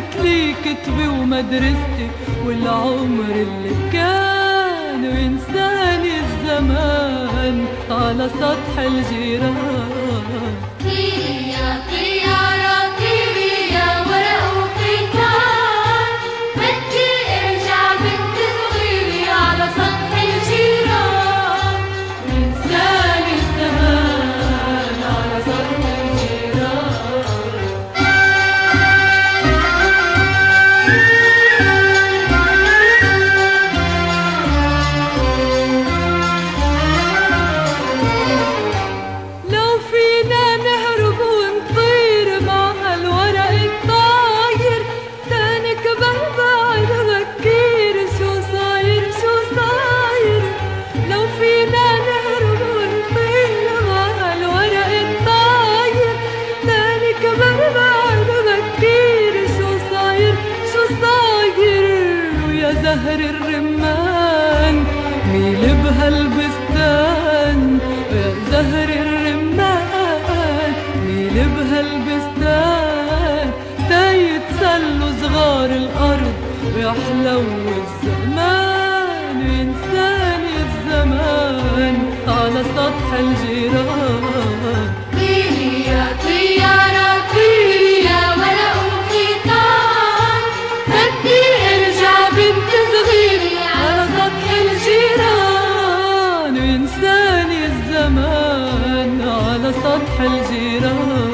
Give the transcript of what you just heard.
رمت لي كتبي ومدرستي والعمر اللي كان، وينساني الزمان على سطح الجيران. طيري يا طيارة طيري يا ورق وقيتان، بدي ارجع بنت صغيري على سطح الجيران، وينساني الزمان على سطح الجيران. لو فينا نهرب ونطير مع هالورق الطاير، تنكبر بعد بكير شو صاير شو صاير. لو فينا نهرب ونطير مع هالورق الطاير، تنكبر بعد بكير شو صاير شو صاير. ويا زهر الرمان ميل بهالبستان، ويا زهر الرمان ميل بهالبستان، تيتسلوا صغار الأرض ويحلو الزمان، وينساني الزمان على سطح الجيران. طيري يا طيارة طيري يا ورق وقيتان، بدي ارجع بنت صغيري على سطح الجيران، وينساني الزمان على سطح الجيران.